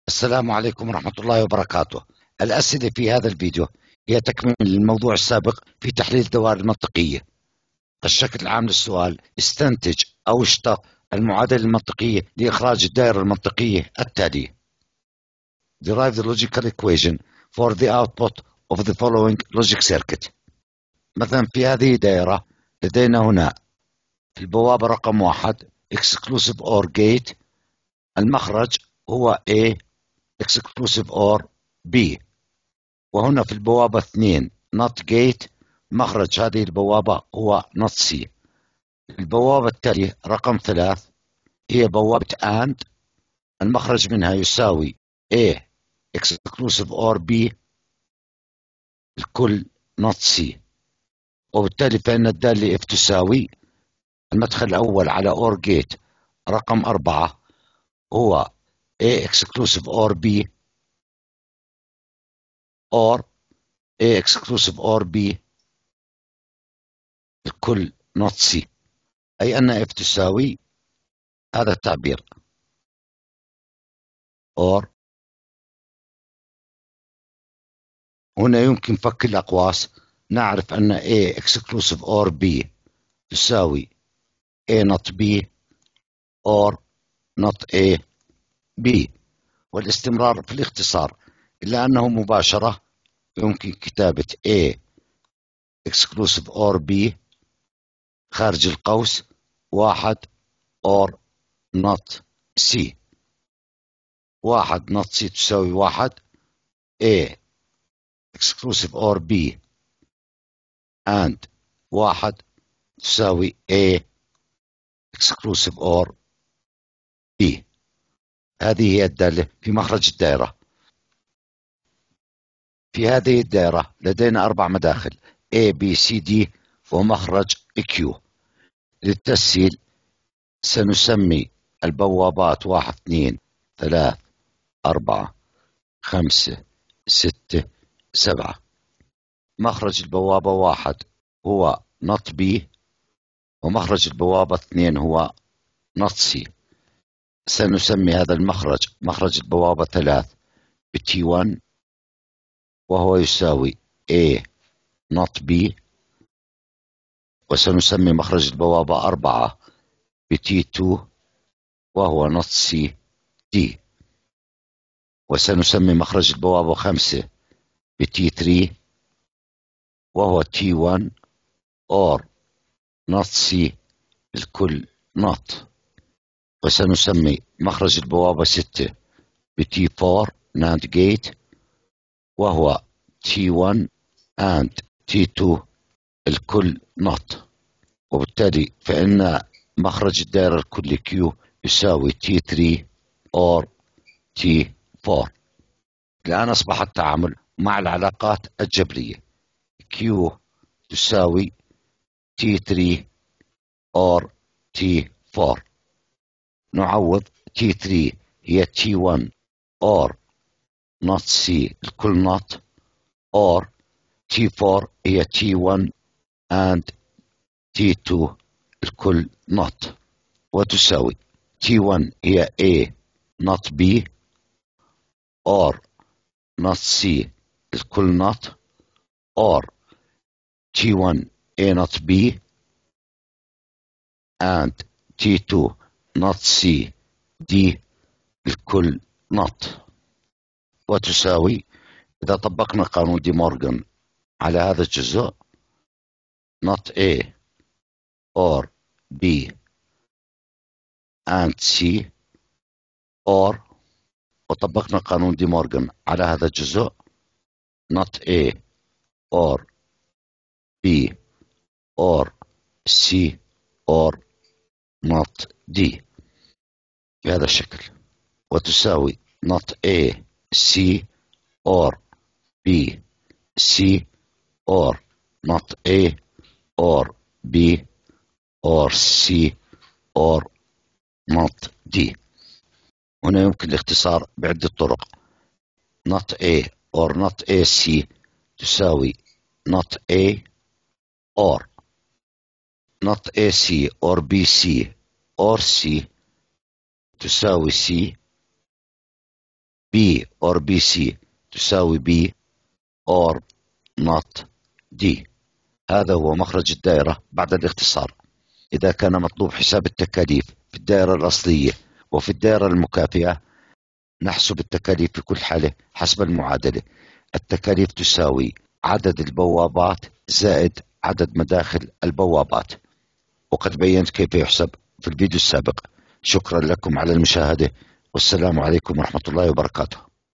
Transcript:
السلام عليكم ورحمة الله وبركاته. الأسئلة في هذا الفيديو هي تكميل للموضوع السابق في تحليل الدوائر المنطقية. الشكل العام للسؤال: استنتج أو اشتق المعادلة المنطقية لإخراج الدائرة المنطقية التالية. Derive the logical equation for the output of the following logic circuit. مثلا في هذه الدائرة لدينا هنا في البوابة رقم 1 exclusive OR gate، المخرج هو A exclusive OR B، وهنا في البوابة 2 not gate، مخرج هذه البوابة هو not C. البوابة التالية رقم 3 هي بوابة AND، المخرج منها يساوي A exclusive OR B الكل not C، وبالتالي فإن الدالة F تساوي المدخل الأول على OR gate رقم 4 هو A exclusive OR B or A exclusive OR B الكل not C، أي أن F تساوي هذا التعبير or. هنا يمكن فك الأقواس، نعرف أن A exclusive OR B تساوي A not B or not A B، والاستمرار في الاختصار، إلا أنه مباشرة يمكن كتابة A exclusive OR B خارج القوس 1 or not C. 1 not C تساوي 1، A exclusive OR B and 1 تساوي A exclusive OR B. هذه هي الدالة في مخرج الدائرة. في هذه الدائرة لدينا 4 مداخل A B C D ومخرج Q. للتسهيل سنسمي البوابات 1 2 3 4 5 6 7. مخرج البوابة 1 هو not B، ومخرج البوابة 2 هو not C. سنسمي هذا المخرج مخرج البوابة 3 T1، وهو يساوي A not B. وسنسمي مخرج البوابة 4 T2، وهو not C D. وسنسمي مخرج البوابة 5 T3، وهو T1 or not C الكل not. وسنسمي مخرج البوابة 6 T4 NAND gate، وهو T1 and T2 الكل not. وبالتالي فإن مخرج الدائرة الكلي Q يساوي T3 or T4. الآن أصبح التعامل مع العلاقات الجبرية. Q تساوي T3 or T4. نعوض T3 هي T1 or not C الكل not or T4 هي T1 and T2 الكل not، وتساوي T1 هي A not B or not C الكل not or T1 A not B and T2 not C D الكل not، وتساوي إذا طبقنا قانون دي مورغان على هذا الجزء not A or B and C or، وطبقنا قانون دي مورغان على هذا الجزء not A or B or C or not D بهذا الشكل، وتساوي not A C or B C or not A or B or C or not D. هنا يمكن الاختصار بعدة طرق. not A or not AC تساوي not A or not AC or BC or C تساوي C B or BC تساوي B or not D. هذا هو مخرج الدائرة بعد الاختصار. إذا كان مطلوب حساب التكاليف في الدائرة الأصلية وفي الدائرة المكافئة، نحسب التكاليف في كل حالة حسب المعادلة. التكاليف تساوي عدد البوابات زائد عدد مداخل البوابات، وقد بينت كيف يحسب في الفيديو السابق. شكرا لكم على المشاهدة، والسلام عليكم ورحمة الله وبركاته.